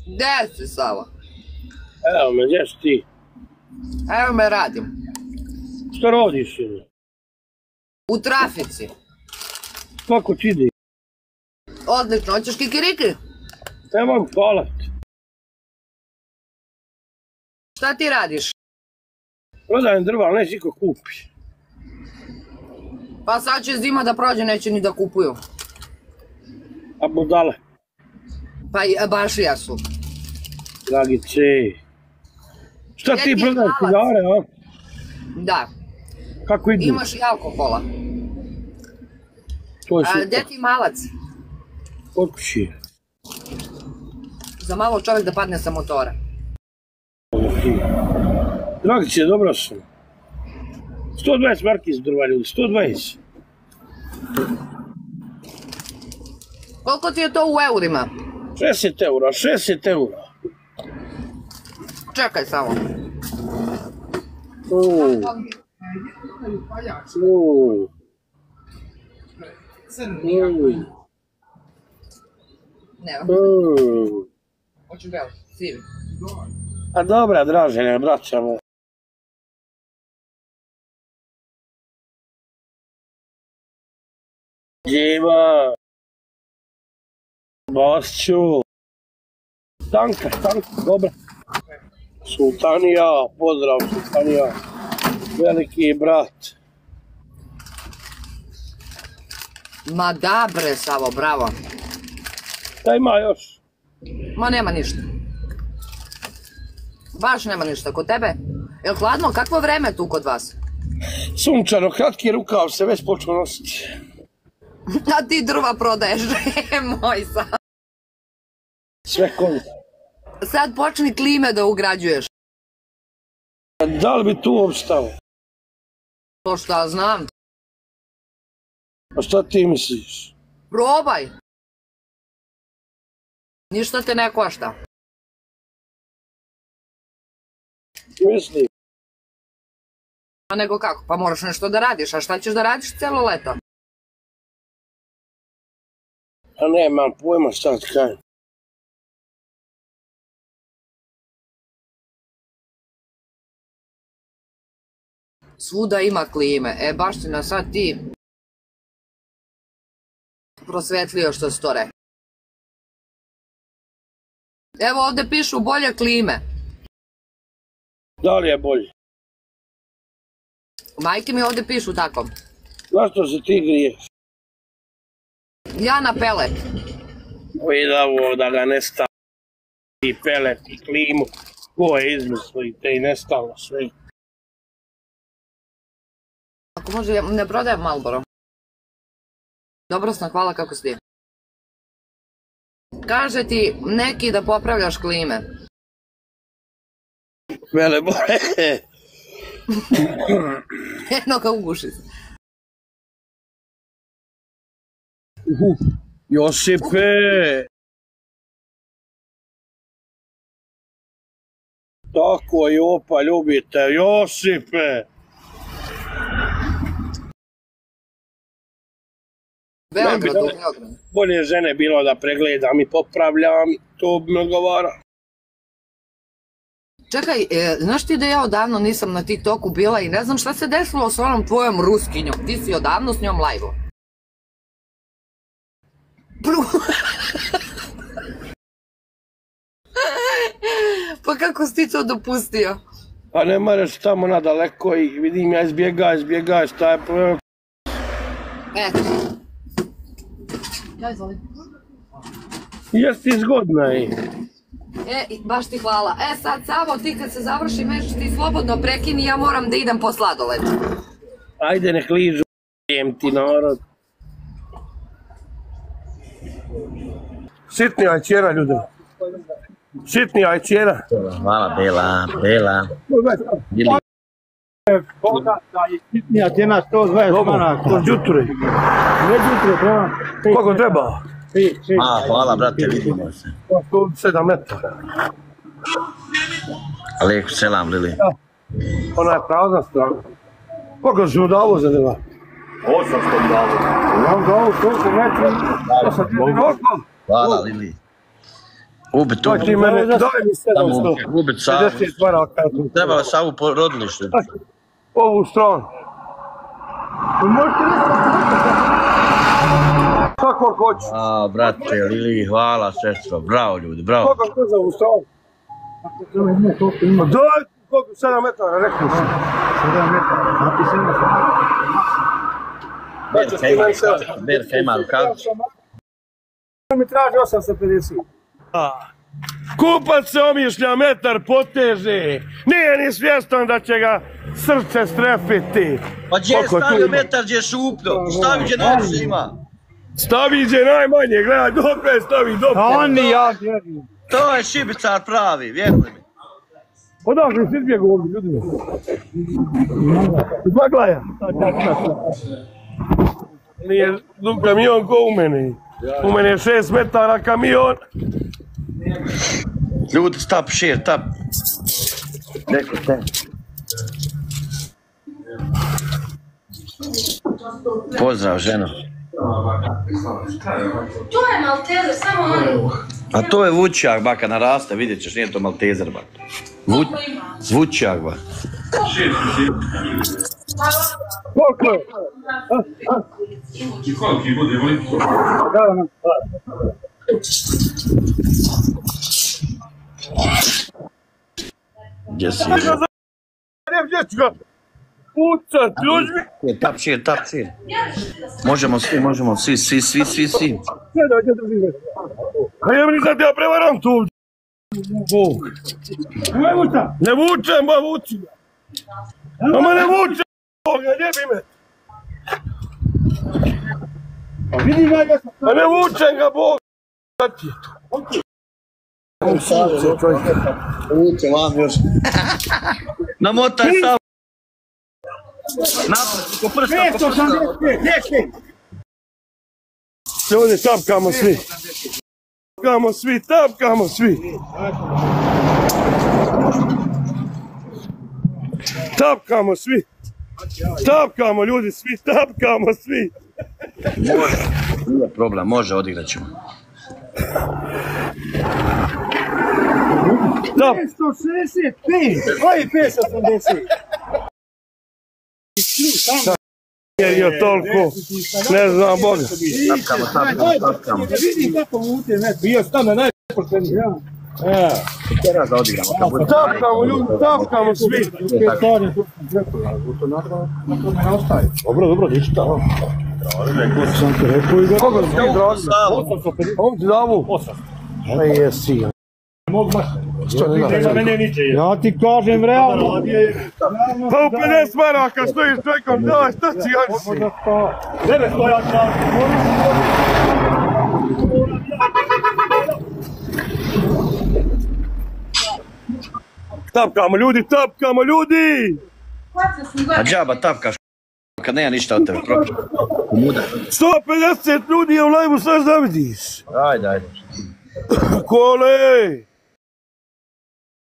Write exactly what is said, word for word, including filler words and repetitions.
Gde si, Sava? Evo me, gdje si ti? Evo me, radim. Što rodiš ili? U trafici. Kako ti ide? Odlično, hoćeš kikiriki? Nemam hvala. Šta ti radiš? Prodajem drva, ali neće niko kupi. Pa sad će zima da prođe, neće ni da kupuju. A budale? Pa i bašija su. Dragice. Šta ti prodaješ cigare, a? Da. Kako ide? Imaš i alkohola. To je super. Gde ti malac? Kod kući. Za malo čovjek da padne sa motora. Dragice, dobro sam. sto dvadeset marki za drva ljudi, sto dvadeset. Koliko ti je to u eurima? šezdeset eura, šezdeset eura. Čekaj samo. Uuu. Uuu. Uuu. Nema. Uuu. Hoću belo, sivi. A dobra, Dražene, braća mu. Djeva. Basću. Stanka, Stanka, dobra. Sultanija, pozdrav Sultanija. Veliki brat. Ma da bre, Savo, bravo. Šta ima još? Ma nema ništa. Baš nema ništa. Kod tebe? Jel hladno? Kakvo vreme tu kod vas? Sunčano, kratki rukav se već počeo nositi. A ti drva prodaješ, moj Savo. Sve konta. Sad počni klime da ugrađuješ. Da li bi tu opstao? To šta znam. A šta ti misliš? Probaj. Ništa te ne košta. Mislim. A nego kako? Pa moraš nešto da radiš. A šta ćeš da radiš cijelo leto? A nemam pojma šta ti kažem. Svuda ima klime. E, baš si na sad ti prosvetlio što si to rekao. Evo ovdje pišu bolje klime. Da li je bolje? Majke mi ovdje pišu tako. Zašto se ti griješ? Ja na pelet. Vidi ovo da ga ne stavi i pelet i klimu. Ko je izmislio i te i nestalo sve. Ako može, ne prodajem Marlboro. Dobro sam, hvala, kako si ti. Kaže ti neki da popravljaš klime. Vele bore. Eno ga uguši se. Josipe! Tako Jopa ljubite, Josipe! Beograd, u Beogradu. Bolje žene bilo da pregledam i popravljam, to bi me odgovara. Čekaj, e, znaš ti da ja odavno nisam na TikToku bila i ne znam šta se desilo s onom tvojom ruskinjom. Ti si odavno s njom live-o. Pa kako si ti to dopustio? Pa ne moraš tamo nadaleko i vidim ja izbjegaj, izbjegaj, šta je problem? Eto. Ja izvoli. Jesi ti zgodna i... E, baš ti hvala. E sad, Savo, ti kad se završi meč, ti slobodno prekini, ja moram da idem po sladoled. Ajde, nek ližu, jem ti narod. Sitni ajčera, ljudi. Sitni ajčera. Hvala, Bela, Bela. Bili. Sitnija cijena sto dvadeset maraka. Dobro, jutro. Ne jutro, treba. Koliko treba? A, hvala, brate, vidimo se. sto sedam metara. Alejkum selam, Lili. Ona je prazna strana. Koliko si mu davo za drva? osamsto davo. Ja vam davo toliko metri. Hvala, Lili. Ubit, ubit. Daj mi sedamsto. Ubit Savu. pedeset maraka. Trebalo Savu po rodilištu. Ovu stranu. Kako hoću. A, brate, Lili, hvala sestro. Bravo ljudi, bravo. Koliko je za ovu stranu? Daj, koliko, sedam metara, rekli si. sedam metara, a ti sedam metara. Berka ima rukavicu. Mi traži osamsto pedeset. Kupac se omišlja metar poteže. Nije ni svjestan da će ga srce strepiti. Pa gdje je stavio metar, gdje je šupno? Stavi gdje najviše ima. Stavi gdje najmanje, gledaj, dobro je stavi, dobro. A on ni ja vjerujem. To je šibicar pravi, vjeruj mi. Odakle si izbjegu ovdje, ljudima? Baglaja. Nije dug kamion ko u mene. U mene je šest metara kamion. Ljudi, stop, share, tap. Neko te. Pozdrav, ženo. To je Maltezer, samo oni. A to je vučjak, baka, naraste, vidjet ćeš, nije to Maltezer, baka. Vu... Vučjak, baka. Koliko je? Gdje si? Ne, gdje ću ga pucat, ljudi. Tap, share, tap, share. Možemo svi, možemo svi, svi, svi, svi, svi. Ne, da, gdje drži. A ja mi nisam te ja prevaram tu. Bog. Ne vučem. Ne vučem, ba vuči. Ama ne vučem, Boga, gdje bi me. Vidi ga ga sam. A ne vučem ga, Bog. Šta ti je to? Vuče vam još. Namotaj sam. Napad, ko prsta, ko petsto osamdeset pet, deset. Se ovdje tapkamo svi. Tapkamo svi, tapkamo svi. Tapkamo svi. Tapkamo ljudi, svi tapkamo svi. Može, nije problem, može, odigrat ćemo. Tap. petsto šezdeset pet. Koji petsto osamdeset? Jer je toliko, ne znam Boga. Tapkamo, tapkamo, tapkamo. Vidi kako mute, ne, bio sam na najpošteniji. Ja. Teraz da odigramo. kad bude- Tapkamo ljudi, tapkamo svi. Dobro, dobro, ništa. Sam ti rekao i da... Koga si ti dragi? Savu. Ovdje davu. Pa jesi. Ja ti kažem realno. Pa u pedeset maraka stojiš čekom, daj, šta si Jansi? Tebe stojak na... Tapkamo ljudi, tapkamo ljudi! A džaba tapkaš, kad nema ništa od tebe, propio. Muda. sto pedeset ljudi je u live-u, sad da vidiš. Ajde, ajde. Kole!